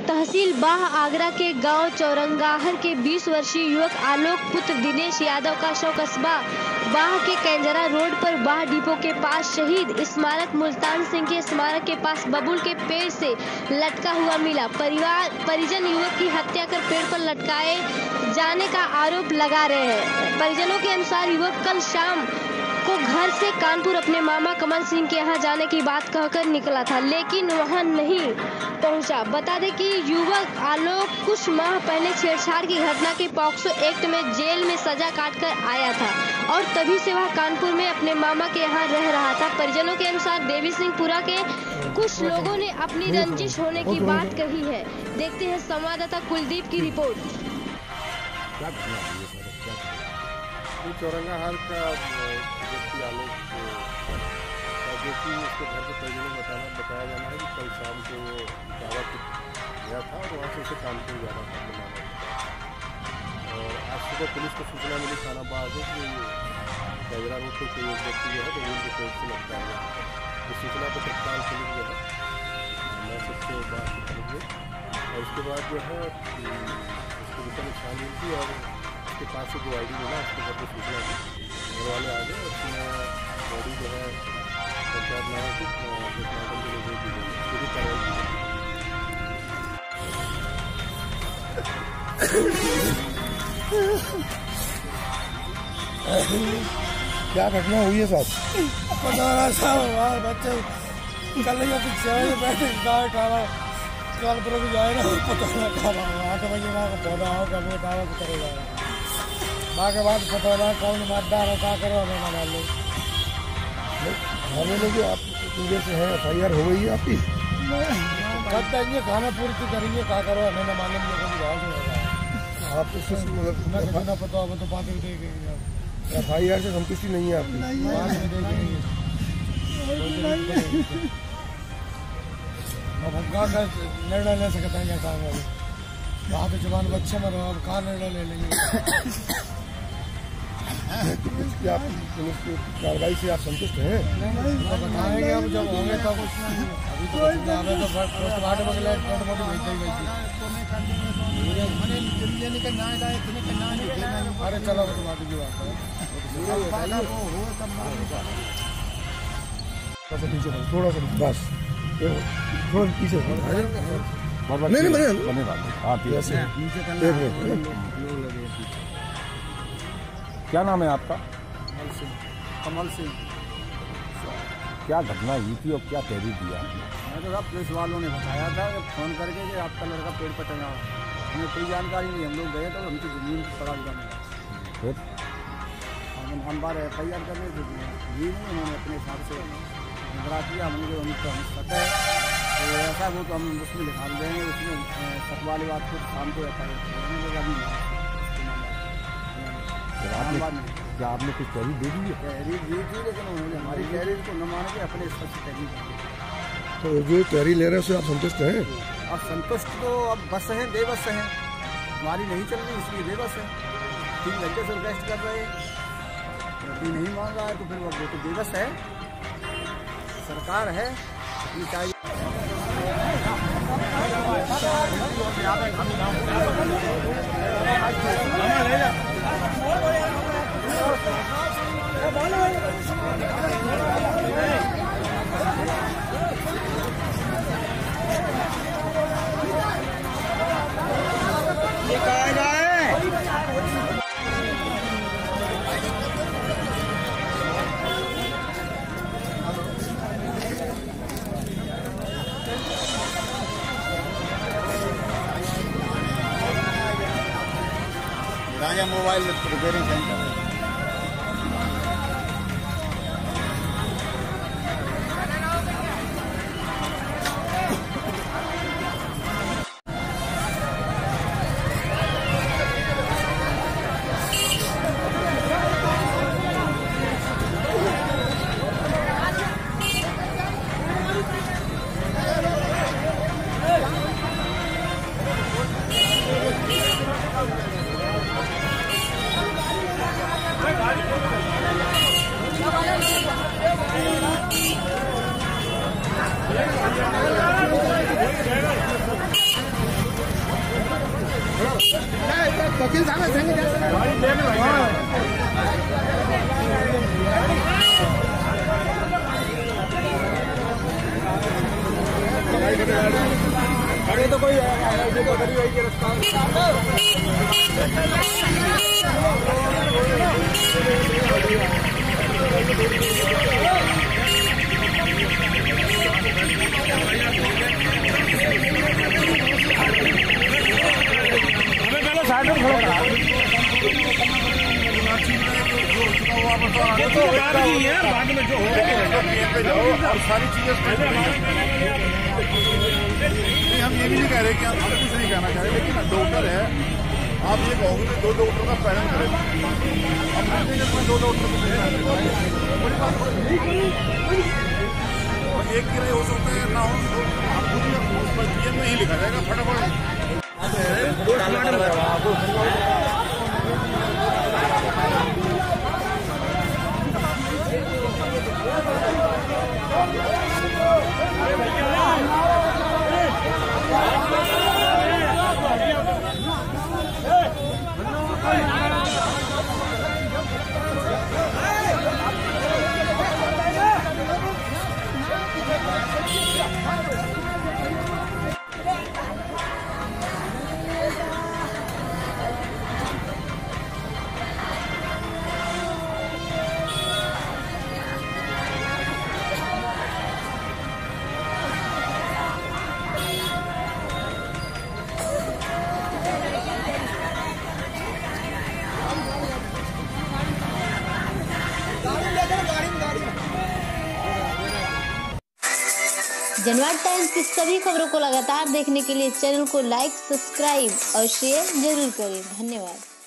तहसील बाह आगरा के गांव चौरंगाहर के 20 वर्षीय युवक आलोक पुत्र दिनेश यादव का शव कस्बा बाह के कैंजरा रोड पर बाह डिपो के पास शहीद स्मारक मुल्तान सिंह के स्मारक के पास बबूल के पेड़ से लटका हुआ मिला। परिजन युवक की हत्या कर पेड़ पर लटकाए जाने का आरोप लगा रहे हैं। परिजनों के अनुसार युवक कल शाम को घर से कानपुर अपने मामा कमल सिंह के यहाँ जाने की बात कहकर निकला था, लेकिन वहाँ नहीं पहुँचा। बता दें कि युवक आलोक कुछ माह पहले छेड़छाड़ की घटना के पॉक्सो एक्ट में जेल में सजा काटकर आया था और तभी से वह कानपुर में अपने मामा के यहाँ रह रहा था। परिजनों के अनुसार देवी सिंहपुरा के कुछ लोगों ने अपनी रंजिश होने की बात कही है। देखते हैं संवाददाता कुलदीप की रिपोर्ट। चौरंगाहर का व्यक्ति आलोक जो कि उसके घर के परिजनों को बताया जाना है कि कल शाम को वो दावत गया था और वहाँ से उसे कानपुर जाना था अपने मामा। और आज सुबह पुलिस को सूचना मिली थाना बाग को कि कैजरा रोड पर कोई एक व्यक्ति जो है तो उनके पेड़ से लटका हुआ है। इस सूचना पर तत्काल पुलिस जो है मैं सबसे बात पहुँच गई और उसके बाद जो है उसको विषय में छानबीन की और उसके पास से जो ID मिला उसके बाद सूचना दी, घर वाले आ गए। उसमें बॉडी जो है पंचायत नामा की पोस्टमार्टम के लिए भेज दी गई। पूरी कार्रवाई क्या घटना हुई है साहब? पता साहब बच्चे कल बैठे कानपुर भी जाए ना पता ना वहाँ के भैया वहाँ का पौधा हो क्या वो दावा करेगा वहाँ के बाद पता ना कौन मतदार है क्या करो हमें ना मान लो हमें लोग आप पूरे से है FIR हो गई है आपकी? कब देंगे खाना पूर्ति करेंगे क्या करो हमें ना मान लेंगे कभी भाव से होगा आप इससे मतलब ना पता होगा तो बात देंगे FIR से संतुष्टि नहीं है आपकी? अब हम कहाँ का निर्णय ले सकते हैं काम वाले वहाँ तो जवान बच्चे में रहो अब कहाँ निर्णय ले लेंगे। क्या पुलिस की कार्रवाई से आप संतुष्ट हैं? तो बताएंगे अब जब होंगे तब अभी तो पोस्टमार्टम के लिए मोटी भेज दी गई थी। अरे चलो पोस्टमार्टम की बात है थोड़ा सा बस थोड़ा पीछे क्या नाम है आपका? कमल सिंह। क्या घटना हुई थी और क्या तहरीर दिया? मैं तो पुलिस वालों ने बताया था फोन करके कि आपका लड़का पेड़ पर टंगा हुआ। हमें कोई जानकारी नहीं, हम लोग गए तो हमकी जमीन पड़ा हुआ मिला। फिर हम बार FIR कर रहे थे जी नहीं, उन्होंने अपने हिसाब से निगरा किया। हमको उनको हम पता है तो ऐसा वो तो हम उसमें लिखा देंगे, उसमें सत वाली बात को शाम को रहता है। क्या आपने कुछ तहरीर दे दी है? तहरीर दी थी लेकिन उन्होंने हमारी तहरीर को न मान के अपने स्तर से तहरीर दी। तो जो तहरीर ले रहे हैं उससे आप संतुष्ट हैं? अब संतुष्ट तो अब बस हैं, बेबस हैं, हमारी नहीं चल रही इसलिए बेबस है। 3 घंटे से रिक्वेस्ट कर रहे हैं, अभी नहीं मान रहा है तो फिर वो तो बेबस है। सरकार है चाहिए ये कहा जाए। राजा मोबाइल रिपेयरिंग सेंटर वकील साहब अरे तो कोई साइड में खड़ा बाद में जो हो और सारी चीजें हम ये भी नहीं कह रहे कि हम कुछ नहीं कहना चाह रहे, लेकिन डॉक्टर है, आप ये कहोगे कि 2 डॉक्टर का पैनल करें, हम मानते हैं कि 2 डॉक्टर को एक की नहीं हो सकता है ना हो, आप खुद में ही लिखा जाएगा फटाफट। जनवाद टाइम्स की सभी खबरों को लगातार देखने के लिए चैनल को लाइक, सब्सक्राइब और शेयर जरूर करें। धन्यवाद।